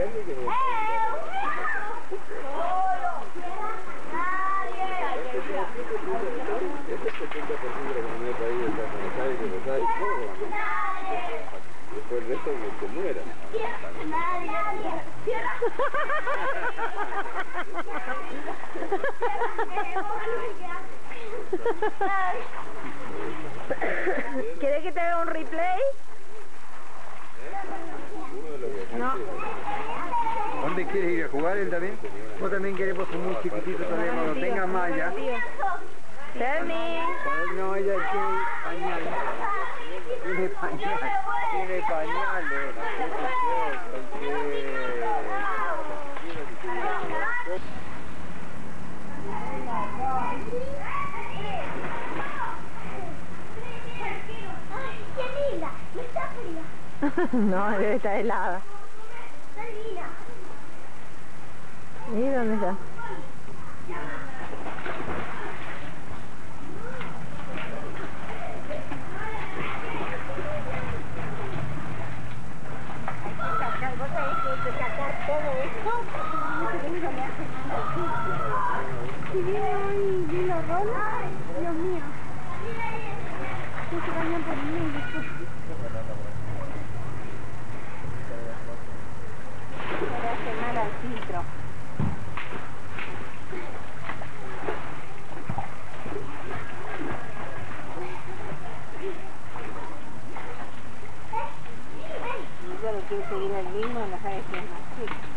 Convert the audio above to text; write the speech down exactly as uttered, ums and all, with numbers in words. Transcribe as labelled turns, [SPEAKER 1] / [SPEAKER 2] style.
[SPEAKER 1] Este setenta por ciento de la comunidad del país está en Buenos Aires, Buenos Aires, todo. Después el resto que se muera.
[SPEAKER 2] ¿Querés que te haga un replay? No.
[SPEAKER 3] ¿Dónde quieres ir a jugar él también? Vos también querés, vos sos muy chiquitito todavía, cuando tenga malla.
[SPEAKER 2] Termi.
[SPEAKER 3] No, ella tiene pañal. Tiene pañal. Tiene pañal, eh.
[SPEAKER 4] ¡Qué linda! ¿No está fría?
[SPEAKER 2] No, debe estar helada.
[SPEAKER 4] Está divina.
[SPEAKER 2] ¿Y dónde está?
[SPEAKER 4] Vos sabés que hay que sacar todo esto. Si viene hoy Lilo Rola, Dios mío. No se bañan por mí después.
[SPEAKER 2] Le hace mal al filtro. Yo le quiero seguir al mismo, no sabes si es más chico.